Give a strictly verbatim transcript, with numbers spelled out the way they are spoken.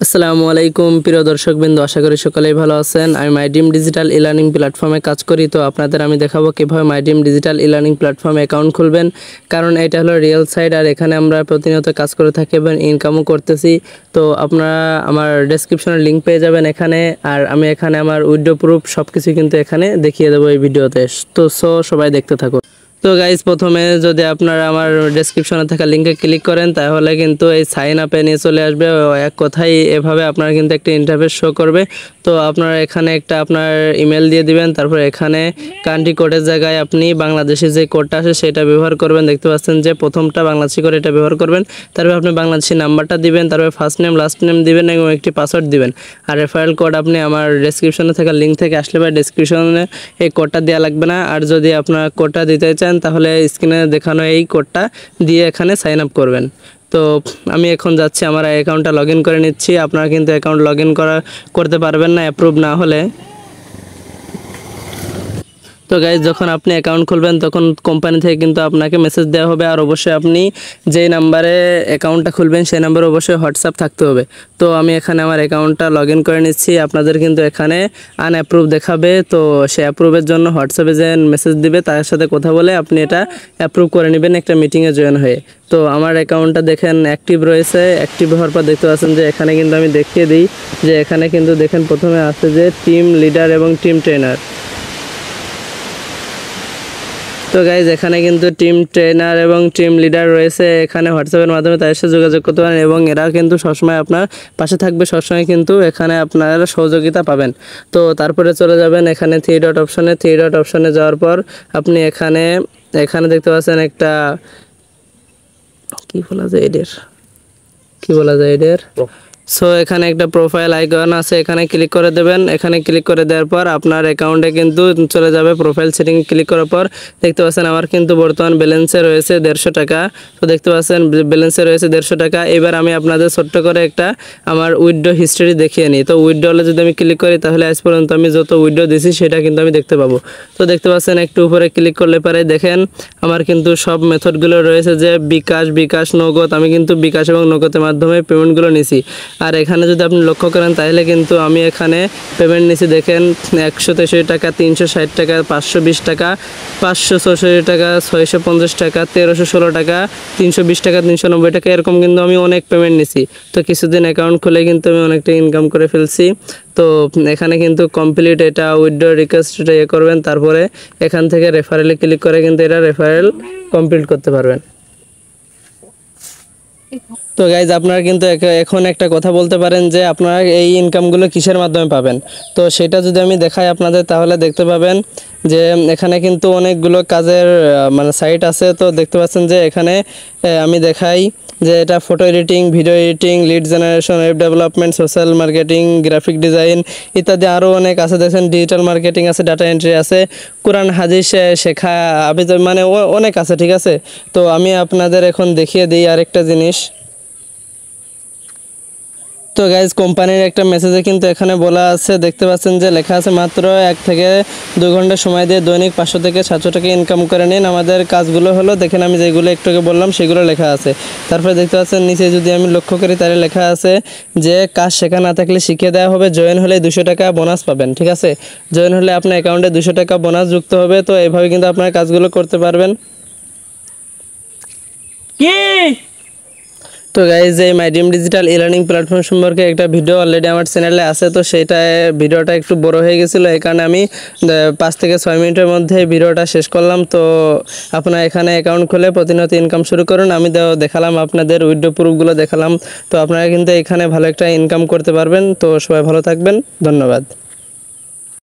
আসসালামু আলাইকুম প্রিয় দর্শকবৃন্দ, আশা করি সকলেই ভালো আছেন। আমি my dream digital e learning প্ল্যাটফর্মে কাজ করি। তো আপনাদের আমি দেখাবো কীভাবে my dream digital e learning প্ল্যাটফর্মে অ্যাকাউন্ট খুলবেন, কারণ এটা হলো রিয়েল সাইট আর এখানে আমরা প্রতিনিয়ত কাজ করে থাকি এবং ইনকামও করতেছি। তো আপনারা আমার ডেসক্রিপশনের লিঙ্ক পেয়ে যাবেন এখানে, আর আমি এখানে আমার উইথড্র প্রুফ সব কিছু কিন্তু এখানে দেখিয়ে দেবো এই ভিডিওতে। তো সো সবাই দেখতে থাকুন। তো গাইজ, প্রথমে যদি আপনারা আমার ডেসক্রিপশনে থাকা লিঙ্কে ক্লিক করেন তাহলে কিন্তু এই সাইন আপে নিয়ে চলে আসবে। এক কথায় এভাবে আপনার কিন্তু একটা ইন্টারফেস শো করবে। তো আপনারা এখানে একটা আপনার ইমেল দিয়ে দিবেন, তারপর এখানে কান্ট্রি কোডের জায়গায় আপনি বাংলাদেশি যে কোডটা আছে সেটা ব্যবহার করবেন। দেখতে পাচ্ছেন যে প্রথমটা বাংলাদেশি কোড, এটা ব্যবহার করবেন। তারপর আপনি বাংলাদেশি নাম্বারটা দিবেন, তারপর ফার্স্ট নেম লাস্ট নেম দিবেন এবং একটি পাসওয়ার্ড দিবেন। আর রেফারেল কোড আপনি আমার ডেসক্রিপশনে থাকা লিঙ্ক থেকে আসলে বা ডেসক্রিপশনে এই কোডটা দেওয়া লাগবে না। আর যদি আপনার কোডটা দিতে চান তাহলে স্ক্রিনে দেখানো এই কোডটা দিয়ে এখানে সাইন আপ করবেন। তো আমি এখন যাচ্ছি আমার অ্যাকাউন্টটা লগ ইন করে নিচ্ছি। আপনারা কিন্তু অ্যাকাউন্ট লগ ইন করা করতে পারবেন না অ্যাপ্রুভ না হলে। তো গাইজ, যখন আপনি অ্যাকাউন্ট খুলবেন তখন কোম্পানি থেকে কিন্তু আপনাকে মেসেজ দেওয়া হবে, আর অবশ্যই আপনি যেই নাম্বারে অ্যাকাউন্টটা খুলবেন সেই নাম্বারে অবশ্যই হোয়াটসঅ্যাপ থাকতে হবে। তো আমি এখানে আমার অ্যাকাউন্টটা লগ ইন করে নিচ্ছি। আপনাদের কিন্তু এখানে আনঅ্যাপ্রুভ দেখাবে, তো সেই অ্যাপ্রুভের জন্য হোয়াটসঅ্যাপে যে মেসেজ দিবে তার সাথে কথা বলে আপনি এটা অ্যাপ্রুভ করে নেবেন একটা মিটিংয়ে জয়েন হয়ে। তো আমার অ্যাকাউন্টটা দেখেন অ্যাক্টিভ রয়েছে। অ্যাক্টিভ হওয়ার পর দেখতে পাচ্ছেন যে এখানে কিন্তু আমি দেখিয়ে দিই যে এখানে কিন্তু দেখেন প্রথমে আছে যে টিম লিডার এবং টিম ট্রেনার। তো গাইজ, এখানে কিন্তু টিম ট্রেনার এবং টিম লিডার রয়েছে। এখানে হোয়াটসঅ্যাপের মাধ্যমে তাদের সাথে যোগাযোগ করতে পারেন এবং এরা কিন্তু সবসময় আপনার পাশে থাকবে, সবসময় কিন্তু এখানে আপনারা সহযোগিতা পাবেন। তো তারপরে চলে যাবেন এখানে থ্রি ডট অপশনে। থ্রি ডট অপশনে যাওয়ার পর আপনি এখানে এখানে দেখতে পাচ্ছেন একটা কি বলা যায় এদের কি বলা যায় এদের সো এখানে একটা প্রোফাইল আইকন আছে, এখানে ক্লিক করে দেবেন। এখানে ক্লিক করে দেওয়ার পর আপনার অ্যাকাউন্টে কিন্তু চলে যাবে। প্রোফাইল সেটিং ক্লিক করার পর দেখতে পাচ্ছেন আমার কিন্তু বর্তমান ব্যালেন্সে রয়েছে দেড়শো টাকা। তো দেখতে পাচ্ছেন ব্যালেন্সে রয়েছে দেড়শো টাকা। এবার আমি আপনাদের ছোট্ট করে একটা আমার উইথড্র হিস্ট্রি দেখিয়ে নিই। তো উইথড্রলে যদি আমি ক্লিক করি তাহলে আজ পর্যন্ত আমি যত উইথড্র দিয়েছি সেটা কিন্তু আমি দেখতে পাবো। তো দেখতে পাচ্ছেন একটু উপরে ক্লিক করলে পরে দেখেন আমার কিন্তু সব মেথডগুলো রয়েছে, যে বিকাশ বিকাশ নগদ। আমি কিন্তু বিকাশ এবং নগদের মাধ্যমে পেমেন্টগুলো নিছি। আর এখানে যদি আপনি লক্ষ্য করেন তাহলে কিন্তু আমি এখানে পেমেন্ট নিছি দেখেন একশো তেষট্টি টাকা, তিনশো ষাট টাকা, পাঁচশো বিশ টাকা, পাঁচশো চৌষট্টি টাকা, ছয়শো পঞ্চাশ টাকা, তেরোশো ষোলো টাকা, তিনশো বিশ টাকা, তিনশো নব্বই টাকা, এরকম কিন্তু আমি অনেক পেমেন্ট নিছি। তো কিছুদিন অ্যাকাউন্ট খুলে কিন্তু আমি অনেকটা ইনকাম করে ফেলছি। তো এখানে কিন্তু কমপ্লিট এটা উইথড্র রিকোয়েস্টটা ইয়ে করবেন, তারপরে এখান থেকে রেফারেলে ক্লিক করে কিন্তু এটা রেফারেল কমপ্লিট করতে পারবেন। তো গাইজ, আপনারা কিন্তু এখন একটা কথা বলতে পারেন যে আপনারা এই ইনকামগুলো কিসের মাধ্যমে পাবেন। তো সেটা যদি আমি দেখাই আপনাদের তাহলে দেখতে পাবেন যে এখানে কিন্তু অনেকগুলো কাজের মানে সাইট আছে। তো দেখতে পাচ্ছেন যে এখানে আমি দেখাই যে এটা photo editing, video editing, lead generation, web development, social marketing, graphic design ইত্যাদি আরও অনেক আছে। দেখেন ডিজিটাল মার্কেটিং আছে, ডাটা এন্ট্রি আছে, কোরআন হাদিস শেখা আবেদন, মানে অনেক আছে। ঠিক আছে, তো আমি আপনাদের এখন দেখিয়ে দিই আরেকটা জিনিস। তো গাইজ, কোম্পানির একটা মেসেজে কিন্তু এখানে বলা আছে, দেখতে পাচ্ছেন যে লেখা আছে মাত্র এক থেকে দুই ঘন্টা সময় দিয়ে দৈনিক পাঁচশো থেকে সাতশো টাকা ইনকাম করে নিন। আমাদের কাজগুলো হলো দেখেন আমি যেগুলো একটু আগে বললাম সেগুলো লেখা আছে। তারপরে দেখতে পাচ্ছেন নিচে যদি আমি লক্ষ্য করি তাহলে লেখা আছে যে কাজ শেখা না থাকলে শিখিয়ে দেওয়া হবে, জয়েন হলে দুশো টাকা বোনাস পাবেন। ঠিক আছে, জয়েন হলে আপনার অ্যাকাউন্টে দুশো টাকা বোনাস যুক্ত হবে। তো এইভাবে কিন্তু আপনার কাজগুলো করতে পারবেন। কি তো গাইজ, এই my dream digital e learning platform সম্পর্কে একটা ভিডিও অলরেডি আমার চ্যানেলে আছে। তো সেটা ভিডিওটা একটু বড় হয়ে গেছিলো, এই কারণে আমি পাঁচ থেকে ছয় মিনিটের মধ্যে ভিডিওটা শেষ করলাম। তো আপনারা এখানে অ্যাকাউন্ট খুলে প্রতিনিয়ত ইনকাম শুরু করুন। আমি দেখালাম আপনাদের উইথড্র প্রুফগুলো দেখালাম। তো আপনারা কিন্তু এখানে ভালো একটা ইনকাম করতে পারবেন। তো সবাই ভালো থাকবেন, ধন্যবাদ।